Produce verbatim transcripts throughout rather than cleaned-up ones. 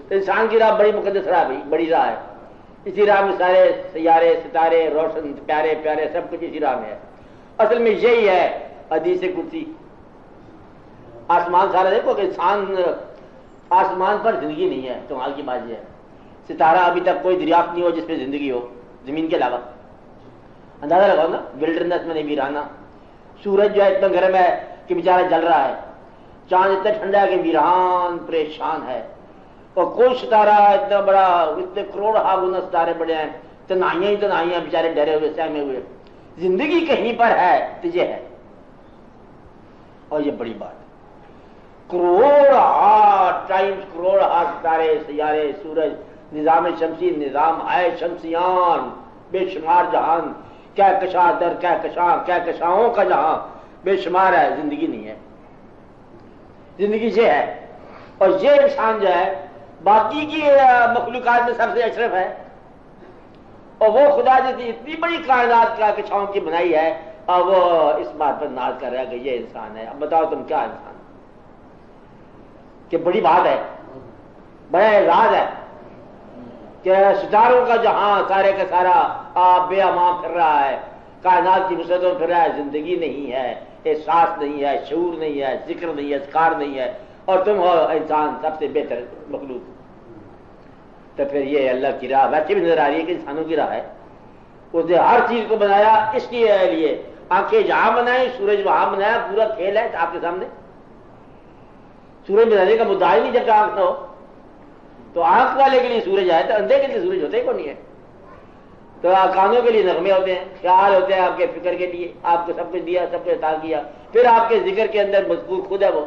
تو انسان کی راہ بڑی مقدس راہ بھی بڑی راہ ہے. اسی راہ میں سارے سیارے ستارے روشن پیارے پیارے سب کچھ اسی راہ میں ہے. اصل میں یہی ہے حدیث قدسی. آسمان سارا دیکھو کہ انسان آسمان پر زندگی نہیں ہے. کمال کی بات یہ ہے ستارہ ابھی تک کوئی دریافت نہیں ہو جس پہ زندگی ہو زمین کے علاوہ. اندازہ لگاؤ نا ولڈرنس میں نہیں ویرانہ. سورج جو ہے اتنا گرم ہے کہ بیچارہ جل رہا ہے. چاند اتنا ٹھنڈا ہے کہ ویران پریشان ہے. اور کوئی ستارہ اتنا بڑا اتنے کروڑ ہا گنا ستارے بڑے ہیں تنہائیاں ہی تنہائیاں بیچارے ڈرے ہوئے سہمے ہوئے. زندگی کہیں پر ہے تو یہ ہے. اور یہ بڑی بات کروڑ ہا ٹائمز کروڑ ہا ستارے سیارے سورج نظام شمسی نظام آئے شمسیان بے شمار جہان کیا کشاں در کیا کشاں کیا کشاؤں کا جہاں بے شمار ہے. زندگی نہیں ہے. زندگی یہ ہے. اور یہ انسان جو ہے باقی کی مخلوقات میں سب سے اشرف ہے. اور وہ خدا جیسی اتنی بڑی کائنات کا کشاؤں کی بنائی ہے اور وہ اس بات پر ناز کر رہا ہے کہ یہ انسان ہے. اب بتاؤ تم کیا انسان کہ بڑی بات ہے بڑا اعزاز ہے کہ ستاروں کا جہاں سارے کا سارا آپ بے امان پھر رہا ہے. کائنات کی وسعتوں پھر رہا ہے. زندگی نہیں ہے احساس نہیں ہے شعور نہیں ہے ذکر نہیں ہے اذکار نہیں ہے. اور تم ہو انسان سب سے بہتر مخلوق. تو پھر یہ اللہ کی راہ ویسے بھی نظر آ رہی ہے کہ انسانوں کی راہ ہے. اس نے ہر چیز کو بنایا اس کے لیے. آنکھیں جہاں بنائیں سورج وہاں بنایا. پورا کھیل ہے آپ کے سامنے. سورج بنانے کا مدعا ہی نہیں جب آنکھ نہ ہو. تو آنکھ والے کے لیے سورج ہے تو اندھے کے لیے سورج ہوتا ہی کون نہیں ہے. تو کانوں کے لیے نغمے ہوتے ہیں خیال ہوتے ہیں آپ کے فکر کے لیے. آپ کو سب کچھ دیا سب کچھ عطا کیا. پھر آپ کے ذکر کے اندر مذکور خود ہے وہ.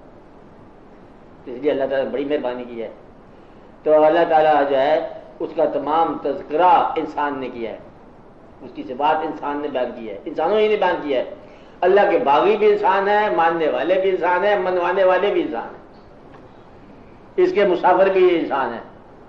اس لیے اللہ تعالیٰ نے بڑی مہربانی کی ہے. تو اللہ تعالیٰ جو ہے اس کا تمام تذکرہ انسان نے کیا ہے. اس کی صفات انسان نے بیان کی ہے. انسانوں ہی نے بیان کیا ہے. اللہ کے باغی بھی انسان ہے ماننے والے بھی انسان ہیں منوانے والے بھی انسان ہیں. اس کے مسافر بھی انسان ہیں.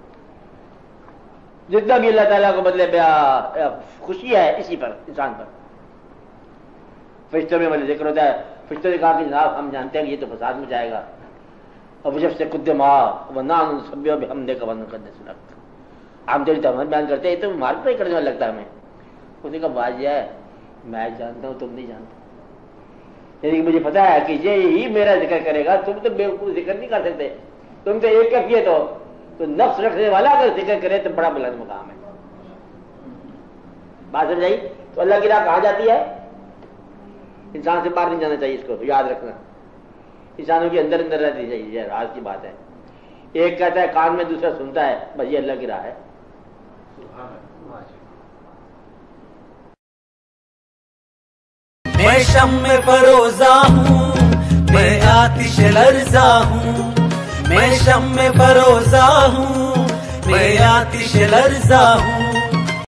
جتنا بھی اللہ تعالیٰ کو بدلے بیا خوشی ہے اسی پر انسان پر. فرشتوں میں والے ذکر ہوتا ہے. فرشتوں نے کہا کہ جناب ہم جانتے ہیں کہ یہ تو فساد میں جائے گا. اب جب سے قدم آ وہ نان سب ہم دے کا کرنے ہم تیری تمام بیان کرتے ہیں تو مارک پہ کرنے والا لگتا ہے ہمیں. اس کا واضح ہے میں جانتا ہوں تم نہیں جانتا. یعنی مجھے پتا ہے کہ یہی میرا ذکر کرے گا. تم تو بیوقوف ذکر نہیں کر سکتے. تم تو ایک کیفیت ہو. تو نفس رکھنے والا اگر ذکر کرے تو بڑا بلند مقام ہے. بات سمجھائی. تو اللہ کی راہ کہاں جاتی ہے. انسان سے باہر نہیں جانا چاہیے. اس کو تو یاد رکھنا انسانوں کے اندر اندر رہتی چاہیے. یہ راز کی بات ہے. ایک کہتا ہے کان میں دوسرا سنتا ہے. بس یہ اللہ کی راہ ہے. میں شمع فروزہ ہوں میں آتش لرزہ ہوں. میں شمع فروزہ ہوں میں آتش لرزہ ہوں.